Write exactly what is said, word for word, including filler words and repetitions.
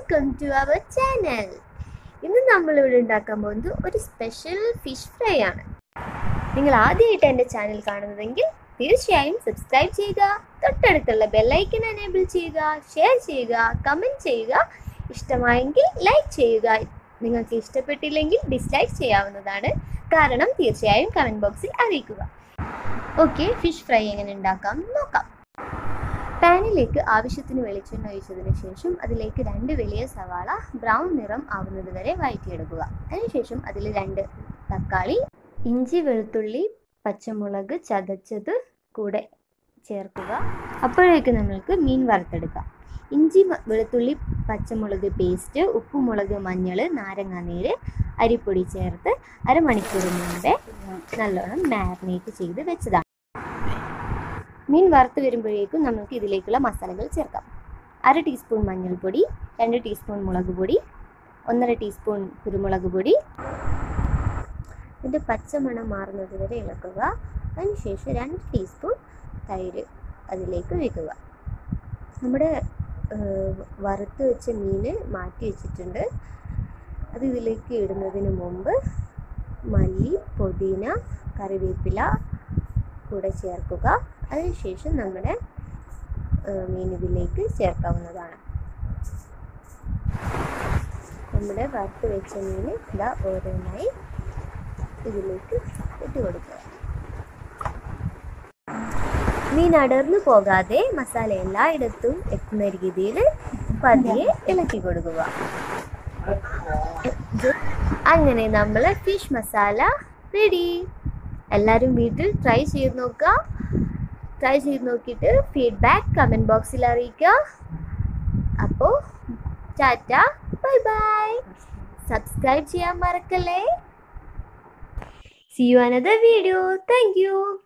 Welcome to our channel. ഇന്ന് നമ്മളിവിടെ ഉണ്ടാക്കാൻ പോകുന്നത് ഒരു സ്പെഷ്യൽ ഫിഷ് ഫ്രൈ ആണ്. നിങ്ങൾ ആദ്യമായിട്ട് എൻ്റെ ചാനൽ കാണുന്നതെങ്കിൽ തീർച്ചയായും സബ്സ്ക്രൈബ് ചെയ്യുക, തൊട്ടടുത്തുള്ള ബെല്ലൈക്കൺ എനേബിൾ ചെയ്യുക, ഷെയർ ചെയ്യുക, കമൻറ്റ് ചെയ്യുക. ഇഷ്ടമായെങ്കിൽ ലൈക്ക് ചെയ്യുക. നിങ്ങൾക്ക് ഇഷ്ടപ്പെട്ടില്ലെങ്കിൽ ഡിസ്ലൈക്ക് ചെയ്യാവുന്നതാണ്, കാരണം തീർച്ചയായും കമൻറ്റ് ബോക്സിൽ അറിയിക്കുക. ഓക്കെ, ഫിഷ് ഫ്രൈ എങ്ങനെ ഉണ്ടാക്കാം നോക്കാം. പാനിലേക്ക് ആവശ്യത്തിന് വെളിച്ചെണ്ണ ഒഴിച്ചതിന് ശേഷം അതിലേക്ക് രണ്ട് വലിയ സവാള ബ്രൗൺ നിറം ആവുന്നത് വരെ വഴറ്റിയെടുക്കുക. അതിനുശേഷം അതിൽ രണ്ട് തക്കാളി, ഇഞ്ചി, വെളുത്തുള്ളി, പച്ചമുളക് ചതച്ചത് കൂടെ ചേർക്കുക. അപ്പോഴേക്ക് നമ്മൾക്ക് മീൻ വറുത്തെടുക്കാം. ഇഞ്ചി, വെളുത്തുള്ളി, പച്ചമുളക് പേസ്റ്റ്, ഉപ്പുമുളക്, മഞ്ഞൾ, നാരങ്ങാനീര്, അരിപ്പൊടി ചേർത്ത് അരമണിക്കൂർ മുമ്പേ നല്ലോണം മാരിനേറ്റ് ചെയ്ത് വെച്ചതാണ്. മീൻ വറുത്ത് വരുമ്പോഴേക്കും നമുക്ക് ഇതിലേക്കുള്ള മസാലകൾ ചേർക്കാം. അര ടീസ്പൂൺ മഞ്ഞൾപ്പൊടി, രണ്ട് ടീസ്പൂൺ മുളക് പൊടി, ഒന്നര ടീസ്പൂൺ കുരുമുളക് പൊടി. ഇതിൻ്റെ പച്ചമണം മാറുന്നത് വരെ ഇളക്കുക. അതിനുശേഷം രണ്ട് ടീസ്പൂൺ തൈര് അതിലേക്ക് ഒഴിക്കുക. നമ്മുടെ വറുത്ത് വെച്ച മീൻ മാറ്റി വെച്ചിട്ടുണ്ട്. അത് ഇതിലേക്ക് ഇടുന്നതിന് മുമ്പ് മല്ലി, പുതിന, കറിവേപ്പില കൂടെ ചേർക്കുക. അതിനുശേഷം നമ്മുടെ മീൻ ഇതിലേക്ക് ചേർക്കാവുന്നതാണ്. നമ്മുടെ വറുത്ത് വെച്ച മീൻ ഇതാ ഓരോന്നായി ഇതിലേക്ക് ഇട്ട് കൊടുക്കുക. മീൻ അടർന്നു പോകാതെ മസാല എല്ലായിടത്തും എത്തുന്ന രീതിയിൽ പതിയെ ഇളക്കി കൊടുക്കുക. അങ്ങനെ നമ്മൾ ഫിഷ് മസാല റെഡി. എല്ലാവരും വീട്ടിൽ ട്രൈ ചെയ്ത് നോക്കുക. ട്രൈ ചെയ്ത് നോക്കിയിട്ട് ഫീഡ്ബാക്ക് കമൻറ്റ് ബോക്സിൽ അറിയിക്കുക. അപ്പോൾ ടാറ്റ, ബൈ ബൈ. സബ്സ്ക്രൈബ് ചെയ്യാൻ മറക്കല്ലേ. See you another video. Thank you.